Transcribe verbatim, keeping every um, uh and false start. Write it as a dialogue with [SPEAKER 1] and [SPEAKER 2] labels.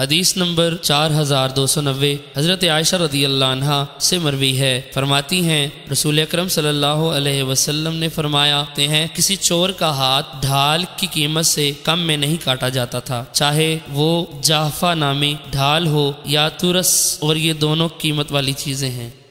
[SPEAKER 1] हदीस नंबर चार हजार दो सौ नब्बे हज़रत आयशा रज़ी अल्लाह अन्हा से मरवी है, फरमाती हैं रसूल अकरम सल्लल्लाहु अलैहि वसल्लम ने फरमाया हैं किसी चोर का हाथ ढाल की कीमत से कम में नहीं काटा जाता था, चाहे वो जाफा नामी ढाल हो या तुरस, और ये दोनों कीमत वाली चीजें हैं।